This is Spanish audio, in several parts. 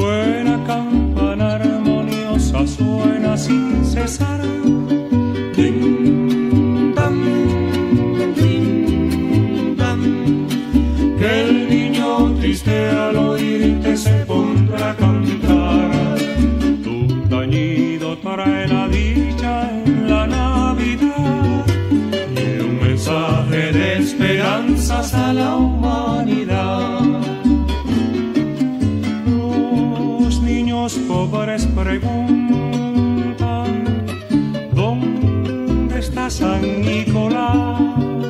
Suena campana armoniosa, suena sin cesar. Din, dan, din, dan. Que el niño triste al oírte se pondrá a cantar. Tu tañido trae la dicha en la Navidad y un mensaje de esperanzas a la humanidad. Los niños pobres preguntan: ¿dónde está San Nicolás?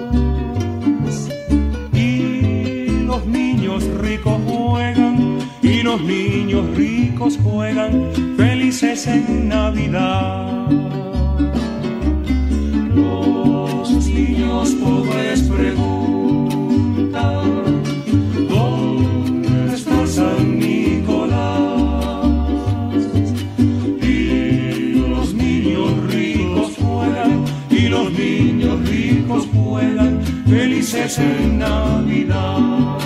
Y los niños ricos juegan, y los niños ricos juegan, felices en Navidad. Los niños pobres preguntan: ¿dónde está San Nicolás? Y los niños ricos juegan, y los niños ricos juegan, felices en Navidad.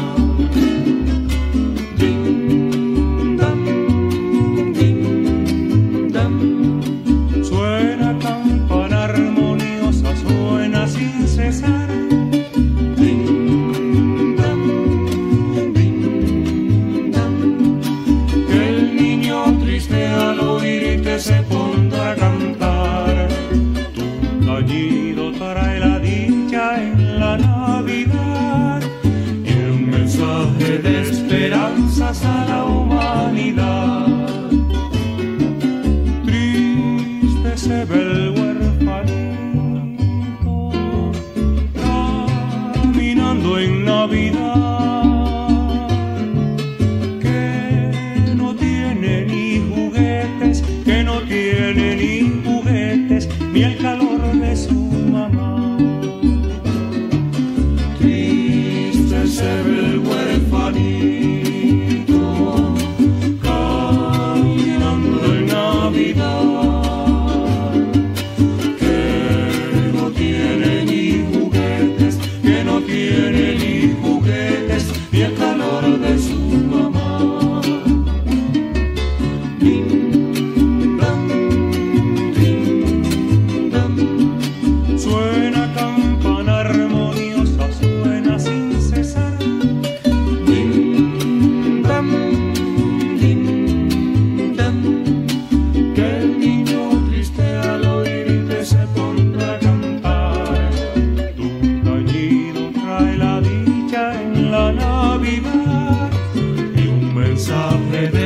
Se pondrá a cantar. Tu tañido trae la dicha en la Navidad y un mensaje de esperanzas a la humanidad. Triste se ve el huerfanito caminando en Navidad, que no tiene ni juguetes, que no tiene ni juguetes, ni el calor de su mamá. Triste se ve el huerfanito caminando en Navidad, que no tiene ni juguetes, que no tiene ni juguetes, ni el calor de su mamá. Navidad y un mensaje de